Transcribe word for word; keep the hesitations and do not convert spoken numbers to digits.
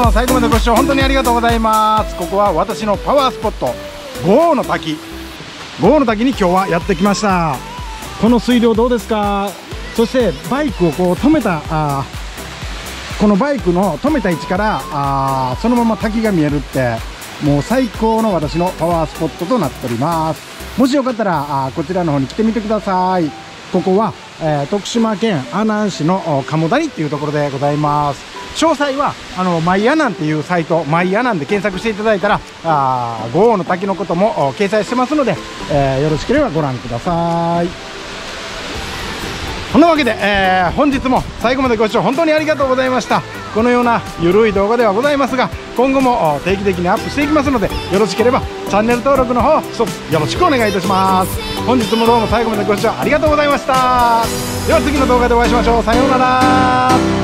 も最後までご視聴本当にありがとうございます。ここは私のパワースポット、郷の滝。郷の滝に今日はやってきました。この水量どうですか。そしてバイクをこう止めたあこのバイクの止めた位置からあそのまま滝が見えるって、もう最高の私のパワースポットとなっております。もしよかったらあこちらの方に来てみてください。ここは、えー、徳島県阿南市の鴨谷っていうところでございます。詳細はあのマイアナンっていうサイト、マイアナンで検索していただいたらあ郷の滝のことも掲載してますので、えー、よろしければご覧ください。そんなわけで、えー、本日も最後までご視聴本当にありがとうございました。このようなゆるい動画ではございますが、今後も定期的にアップしていきますので、よろしければチャンネル登録の方一つよろしくお願いいたします。本日もどうも最後までご視聴ありがとうございました。では次の動画でお会いしましょう。さようなら。